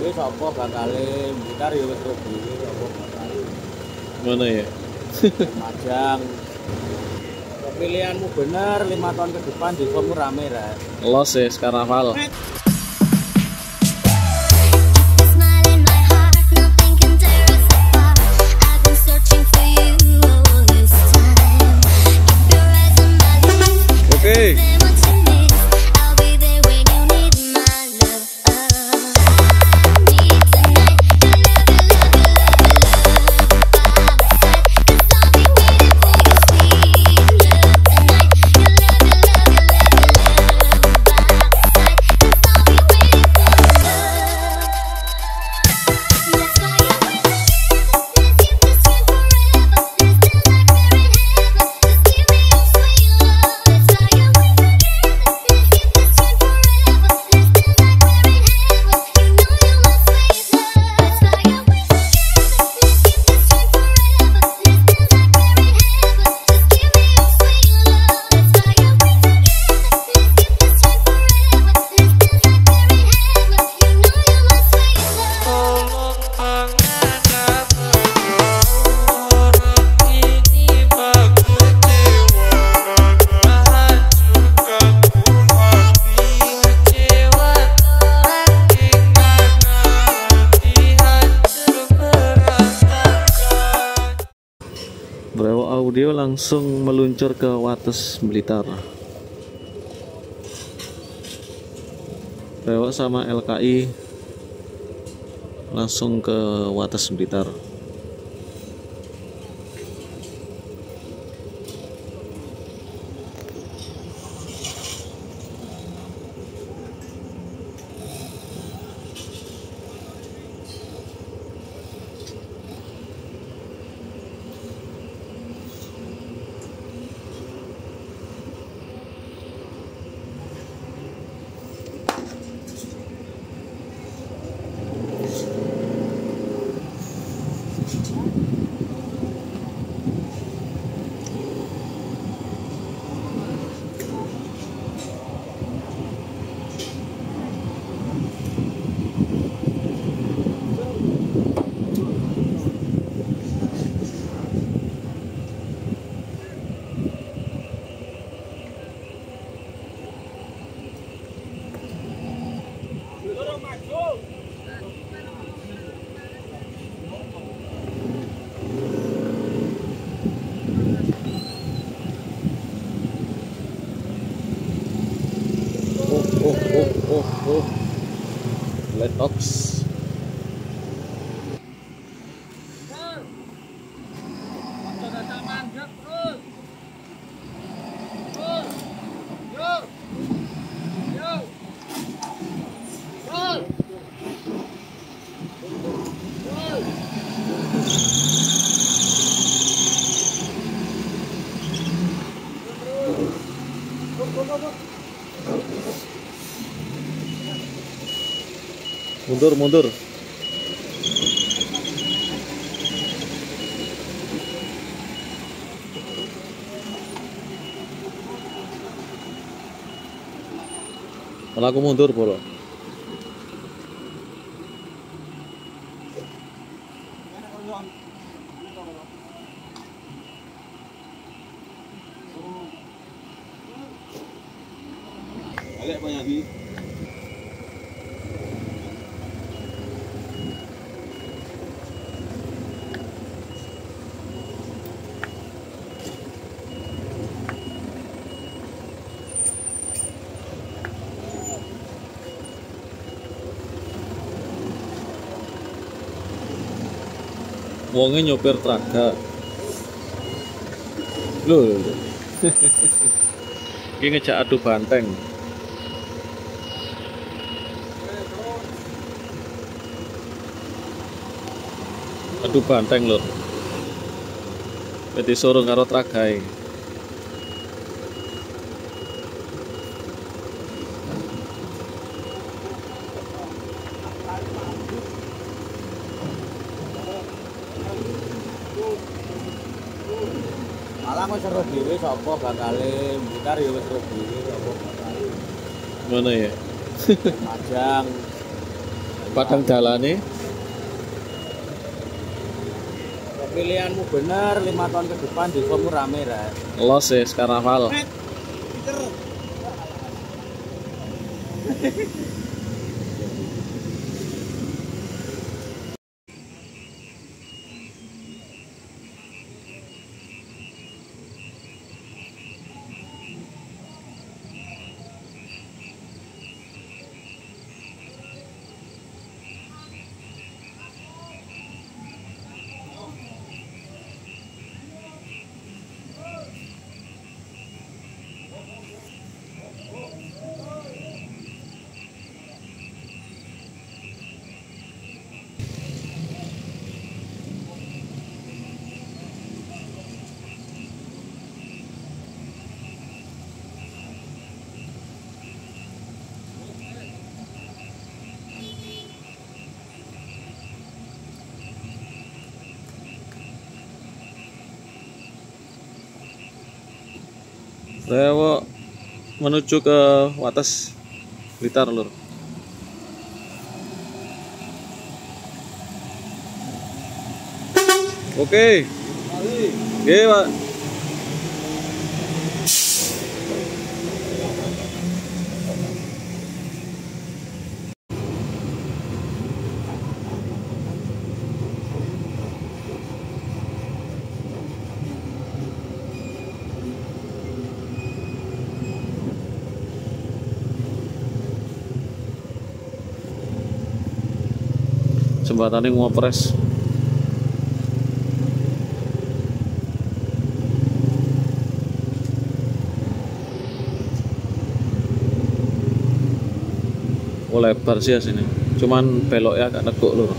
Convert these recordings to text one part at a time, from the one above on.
dhewe sapa bakale Blitar ya wis ro dhewe sapa bakale. Mana ya? Majang. Pilihanmu bener 5 tahun ke depan desamu rame ra. Los ya karnaval. Oke. Brewok Audio langsung meluncur ke Wates Blitar. Brewok sama LKI langsung ke Wates Blitar. Letox. Mundur. Kalau aku mundur, bro. Balik banyak lagi. Wongnya nyopir traga. Loh. Ini ngejak adu banteng. Adu banteng lho. Berarti suruh karo tragai. Malah wis ro dhewe sapa bakale Blitar ya wis ro dhewe sapa bakale. Mana ya? Majang. padang dalane. Pilihanmu bener, 5 tahun ke depan desamu rame Ren. Los ya Karnaval. Saya mau menuju ke Wates Blitar lur. Oke. Oke, Pak. Jembatane ngopres. Oh lebar sih ya sini. Cuman beloknya agak neguk lur.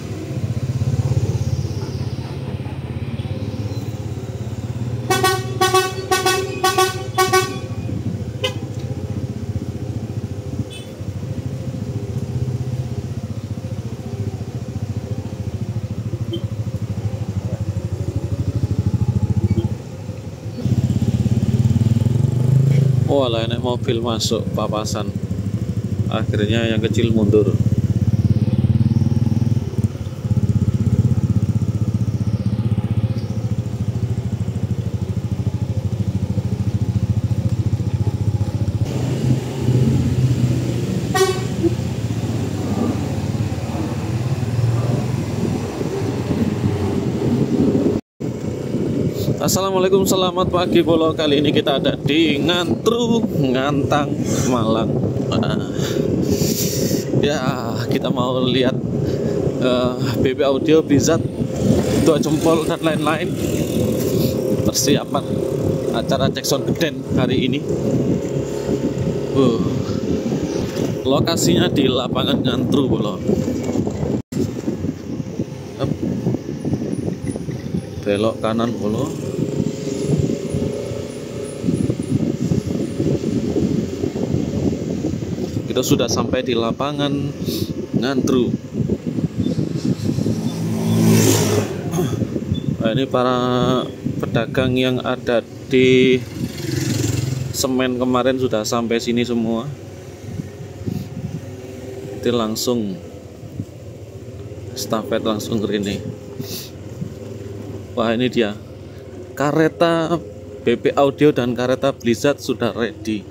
Oh lah enak mobil masuk papasan. Akhirnya yang kecil mundur. Assalamualaikum, selamat pagi Bolo. Kali ini kita ada di Ngantru, Ngantang, Malang. Ya, kita mau lihat BB Audio, Blizzard, 2 jempol dan lain-lain. Persiapan acara Jackson Geden hari ini. Lokasinya di lapangan Ngantru Bolo. Belok kanan Bolo. Kita sudah sampai di lapangan Ngantru. Nah, ini para pedagang yang ada di semen kemarin sudah sampai sini semua. Itu langsung stafet langsung ke ini. Wah, ini dia. Kareta BB Audio dan kareta Blizzard sudah ready.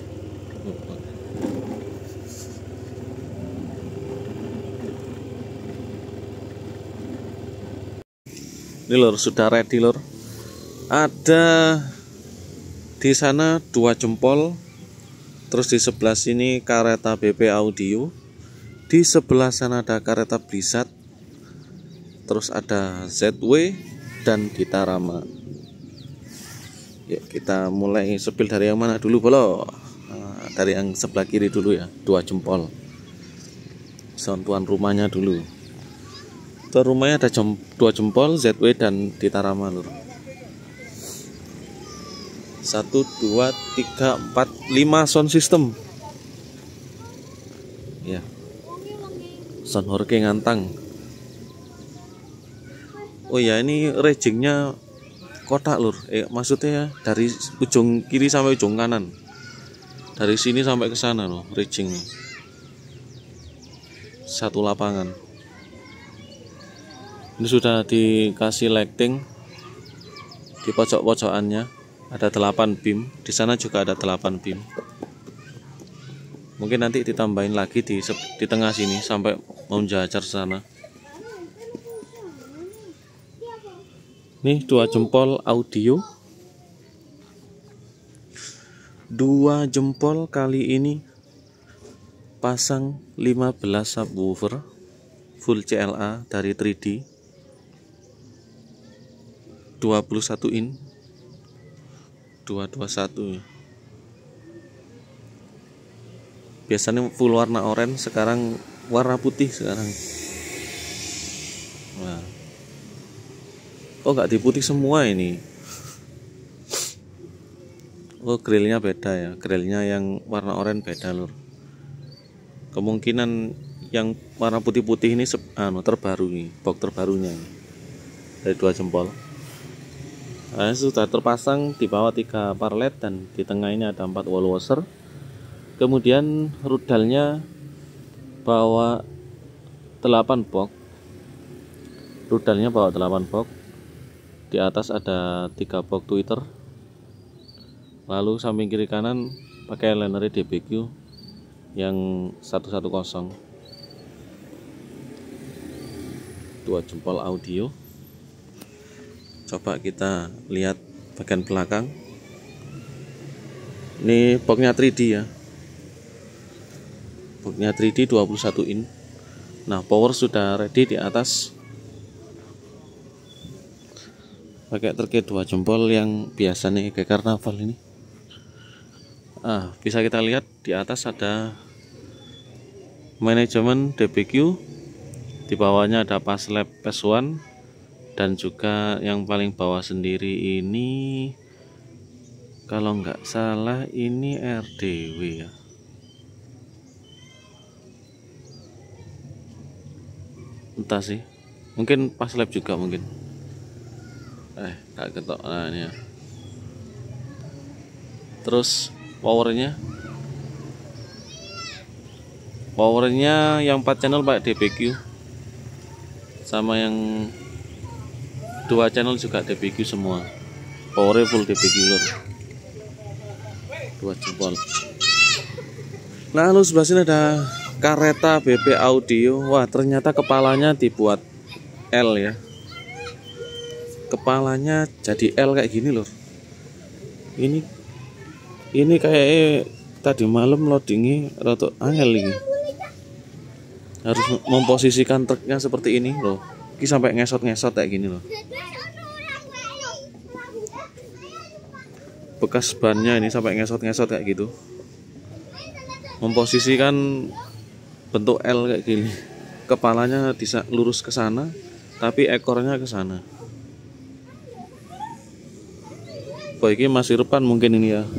Ini lor, sudah ready lor. Ada di sana 2 jempol. Terus di sebelah sini kareta BB Audio. Di sebelah sana ada kareta Blizzard. Terus ada ZW dan Gitarama. Yuk kita mulai sepil dari yang mana dulu Bolo? Nah, dari yang sebelah kiri dulu ya, 2 jempol. Sound tuan rumahnya dulu. Tuan rumahnya ada 2 jempol, ZW dan Gitarama lur. 1, 2, 3, 4, 5 sound system. Ya. Sound Horke Ngantang. Oh ya, ini rejingnya kotak lur. Maksudnya dari ujung kiri sampai ujung kanan. Dari sini sampai ke sana loh rejingnya. satu lapangan. Ini sudah dikasih lighting di pojok-pojokannya, ada 8 beam, di sana juga ada 8 beam. Mungkin nanti ditambahin lagi di tengah sini sampai menjajar sana. Nih 2 jempol audio, 2 jempol kali ini pasang 15 subwoofer full CLA dari 3D 21 in 221 ya. Biasanya full warna oranye, sekarang warna putih sekarang. Nah. Oh, nggak diputih semua ini. Oh, grillnya beda ya. Grillnya yang warna oranye beda lur. Kemungkinan yang warna putih-putih ini terbaru nih, box terbarunya ini. Dari 2 jempol. Nah, sudah terpasang di bawah 3 parlet dan di tengah ini ada 4 wall washer. Kemudian rudalnya bawa 8 box. Rudalnya bawa 8 box. Di atas ada 3 box tweeter. Lalu samping kiri kanan pakai liner DBQ yang 110. 2 jempol audio. Coba kita lihat bagian belakang. Ini boxnya 3D ya. Boxnya 3D 21 in. Nah, power sudah ready di atas. Pakai terkait 2 jempol yang biasa nih kayak karnaval ini. Bisa kita lihat di atas ada manajemen DBQ. Di bawahnya ada paslab PS1 dan juga yang paling bawah sendiri ini kalau nggak salah ini RDW ya. Entah sih, mungkin paslab juga mungkin. Nggak ketok. Nah, ini ya. Terus powernya yang 4 channel pakai DBQ, sama yang 2 channel juga DBQ semua. Powernya full DBQ lur. 2 jempol. Lalu sebelah sini ada Caretta BP Audio. Wah, ternyata kepalanya dibuat L ya. Kepalanya jadi L kayak gini lur. Ini kayak tadi malam loadingnya rada angel ini. Harus memposisikan truknya seperti ini loh. Ini sampai ngesot-ngesot kayak gini loh. Bekas bannya ini sampai ngesot-ngesot kayak gitu. Memposisikan bentuk L kayak gini. Kepalanya bisa lurus ke sana, tapi ekornya ke sana. Oh, ini masih repan mungkin ini ya.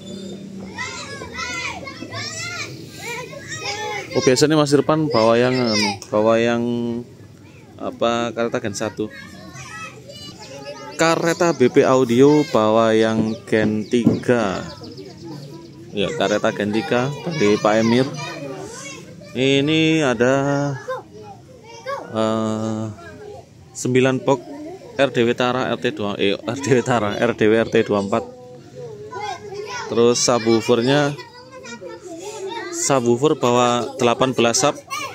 Oh, biasanya masih depan bawa yang Caretta Gen 1. Caretta BP Audio bawa yang Gen 3. Ya, Caretta Gen 3 dari Pak Emir. Ini ada 9 box RDW Tara RDW RT24. Terus subwoofer bawa 18 sub.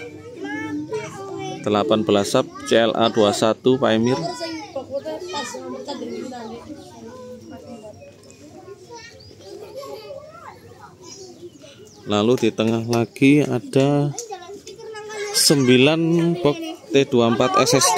18 sub CLA 21 Pak Emir. Lalu di tengah lagi ada 9 box T24 SSD.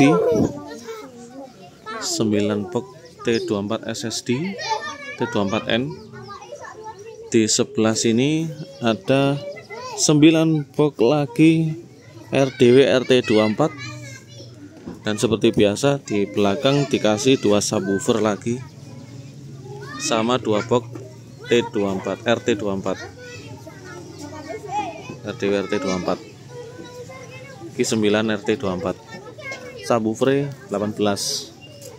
9 box T24 SSD T24N. Di sebelah sini ada 9 box lagi RDW RT24. Dan seperti biasa di belakang dikasih 2 subwoofer lagi sama 2 box T24 RT24 RDW RT24. Ini 9 RT24. Subwoofer 18.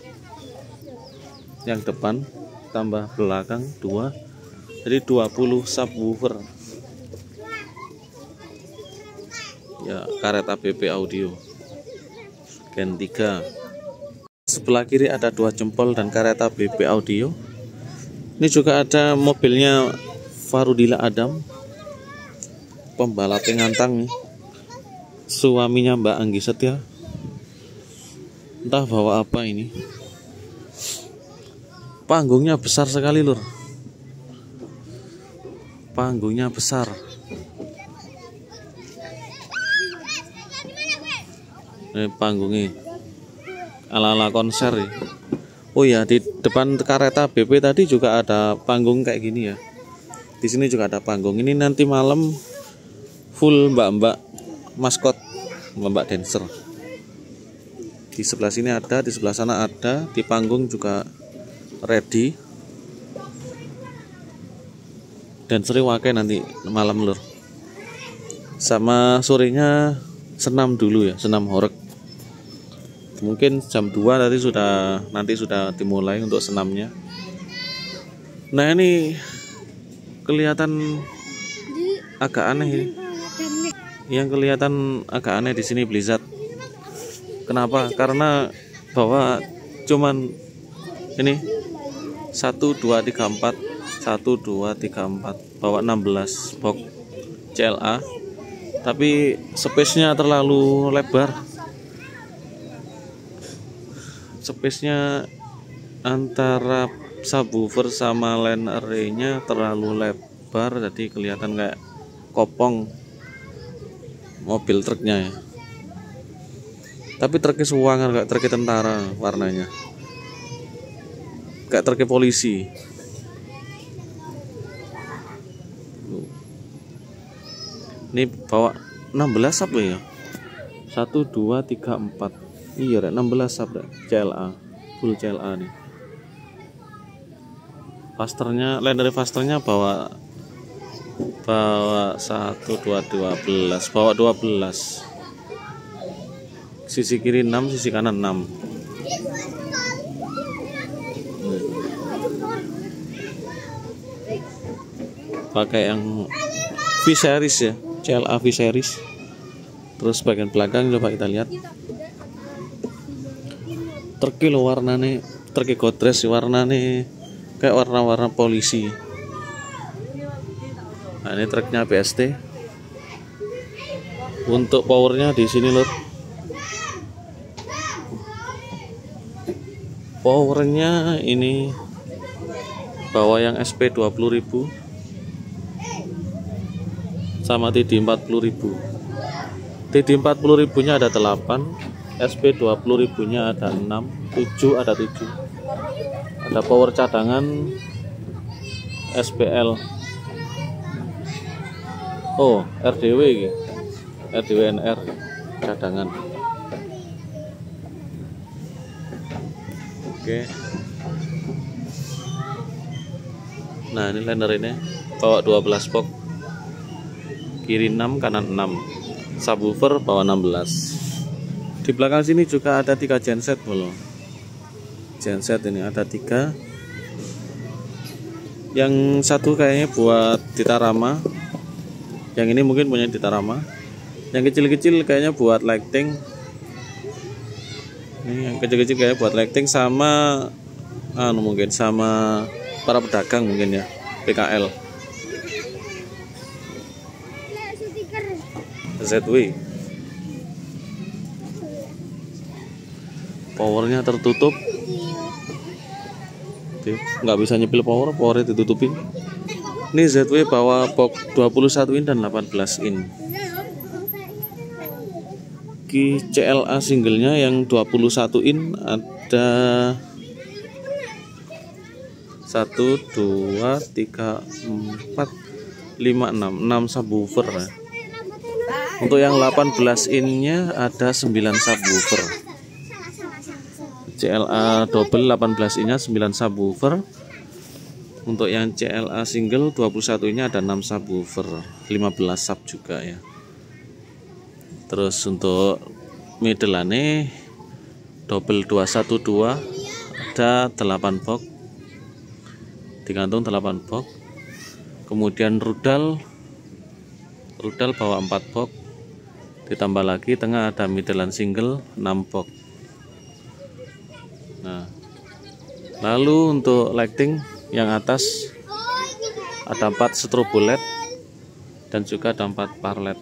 Yang depan tambah belakang 2. Jadi 20 subwoofer. ya, karet ABB audio Gen 3. Sebelah kiri ada 2 jempol dan karet ABB audio. Ini juga ada mobilnya Farudila Adam, pembalap ngantang nih, suaminya Mbak Anggi Setia. Entah bawa apa ini. Panggungnya besar sekali lur, panggungnya besar. Ini panggungnya ala-ala konser ya. Oh ya, di depan kereta BP tadi juga ada panggung kayak gini ya. Di sini juga ada panggung. Ini nanti malam full mbak-mbak maskot, mbak dancer. Di sebelah sini ada, di sebelah sana ada, di panggung juga ready. Dancer wakai nanti malam lur. Sama sorenya senam dulu ya, senam horeg. Mungkin jam 2 nanti sudah dimulai untuk senamnya. Nah, ini kelihatan agak aneh ini. Yang kelihatan agak aneh di sini Blizzard. Kenapa? Karena bawa cuman ini 1 2 3 4 1 2 3 4 bawa 16 box CLA. Tapi space-nya terlalu lebar. Space-nya antara subwoofer sama line array-nya terlalu lebar, jadi kelihatan kayak kopong mobil truknya ya. Tapi truknya suwangan, kayak truk tentara warnanya, kayak truk polisi. Ini bawa 16 apa ya? 1 2 3 4. Iya, 16 sabda CLA, full CLA nih. Fasternya, line dari fasternya bawa 1 2 12, bawa 12. Sisi kiri 6, sisi kanan 6. Pakai yang V-series ya, CLA V-series. Terus bagian belakang coba kita lihat. Truk lo warnane, truk Godres warnane kayak warna-warna polisi. Nah, ini truknya BST. Untuk powernya di sini lur. Powernya ini bawa yang SP 20.000 sama TD 40.000. TD 40.000 nya ada 8, SP 20.000 nya ada 6, 7 ada 7. Ada power cadangan SPL. Oh, RDW gitu. RDWNR cadangan. Oke. Nah, ini liner ini bawa 12 box. Kiri 6, kanan 6. Subwoofer bawa 16. Di belakang sini juga ada 3 genset loh. Genset ini ada 3. Yang satu kayaknya buat Ditarama. Yang ini mungkin punya Ditarama. Yang kecil-kecil kayaknya buat lighting. Ini yang kecil-kecil kayak buat lighting sama mungkin sama para pedagang mungkin ya, PKL. ZW. Powernya tertutup. Oke, nggak bisa nyepil powernya ditutupin. Ini ZW bawa box 21 in dan 18 in. Ki CLA singlenya yang 21 in ada 1 2 3 4 5 6 subwoofer. Untuk yang 18 in-nya ada 9 subwoofer. CLA double 18 in-nya 9 subwoofer. Untuk yang CLA single 21 in-nya ada 6 subwoofer, 15 sub juga ya. Terus untuk middle-ane double 212 ada 8 box. Digantung 8 box. Kemudian rudal bawa 4 box. Ditambah lagi tengah ada Midland single 6 box. Nah, lalu untuk lighting yang atas ada 4 strobo LED dan juga ada 4 par LED.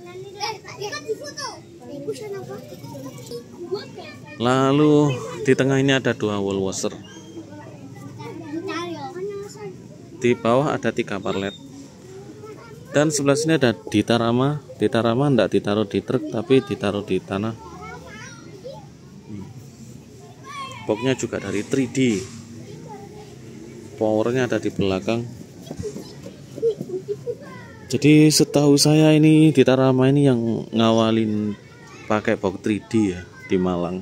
Lalu di tengah ini ada 2 wall washer. Di bawah ada 3 par LED. Dan sebelah sini ada ditarama. Ditarama tidak ditaruh di truk tapi ditaruh di tanah. Boxnya juga dari 3D. Powernya ada di belakang. Jadi setahu saya ini ditarama ini yang ngawalin pakai box 3D ya di Malang.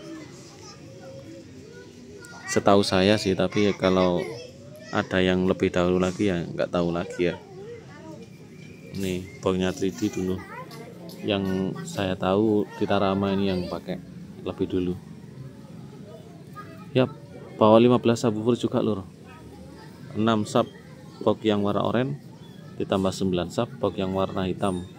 Setahu saya sih, tapi kalau ada yang lebih dahulu lagi ya nggak tahu lagi ya. Nih boxnya 3D dulu. Yang saya tahu ditarama ini yang pakai lebih dulu. Yap, bawa 15 subwoofer juga lur. 6 sub box yang warna oranye ditambah 9 sub box yang warna hitam.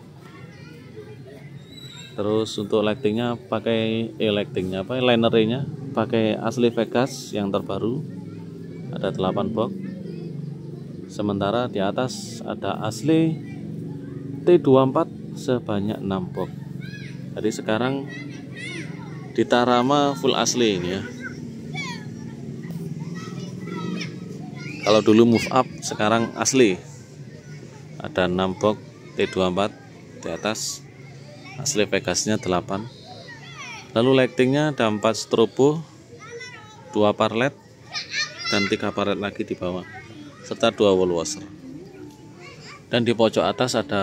Terus untuk lightingnya pakai linernya pakai asli Vegas yang terbaru, ada 8 box. Sementara di atas ada asli T24 sebanyak 6 box. Jadi sekarang ditarama full asli ini ya. Kalau dulu move up, sekarang asli. Ada 6 box T24 di atas, asli Vegasnya 8. Lalu lightingnya ada 4 strobo, 2 par LED dan 3 par LED lagi di bawah, serta 2 wall washer. Dan di pojok atas ada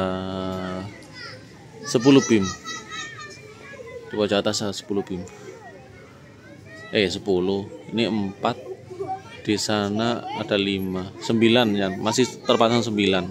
10 beam. Di pojok atas ada 10 beam. 10. Ini 4. Di sana ada 5, 9 ya, masih terpasang 9.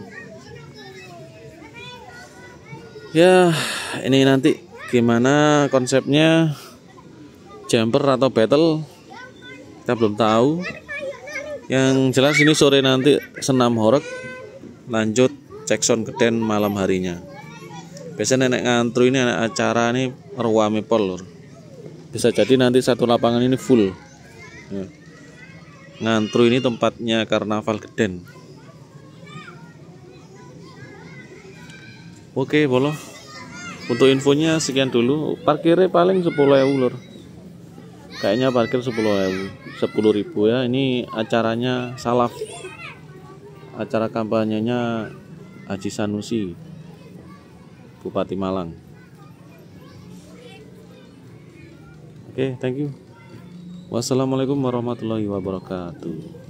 Ya, ini nanti gimana konsepnya, jumper atau battle kita belum tahu. Yang jelas ini sore nanti senam horeg, lanjut cek sound geden malam harinya. Biasanya nenek ngantru ini anak acara ini ruame pol lur. Bisa jadi nanti satu lapangan ini full ya. Ngantru ini tempatnya karnaval geden. Oke bolo, untuk infonya sekian dulu. Parkirnya paling 10.000 lur. Kayaknya parkir 10.000 ya. Ini acaranya salaf, acara kampanyenya Haji Sanusi, Bupati Malang. Oke, thank you. Wassalamualaikum warahmatullahi wabarakatuh.